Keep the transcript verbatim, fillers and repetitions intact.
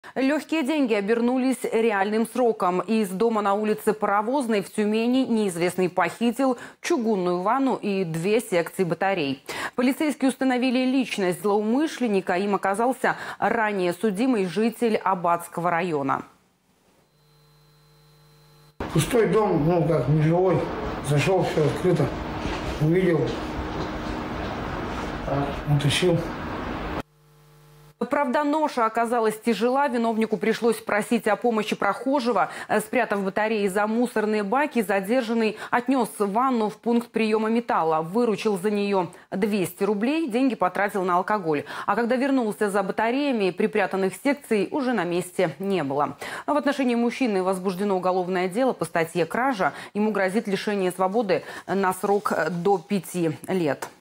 Легкие деньги обернулись реальным сроком. Из дома на улице Паровозной в Тюмени неизвестный похитил чугунную ванну и две секции батарей. Полицейские установили личность злоумышленника. Им оказался ранее судимый житель Аббатского района. Пустой дом, ну как, нежилой. Зашел, все открыто. Увидел, утащил. Правда, ноша оказалась тяжела. Виновнику пришлось просить о помощи прохожего. Спрятав батареи за мусорные баки, задержанный отнес ванну в пункт приема металла. Выручил за нее двести рублей. Деньги потратил на алкоголь. А когда вернулся за батареями, припрятанных секций уже на месте не было. В отношении мужчины возбуждено уголовное дело по статье «Кража». Ему грозит лишение свободы на срок до пяти лет.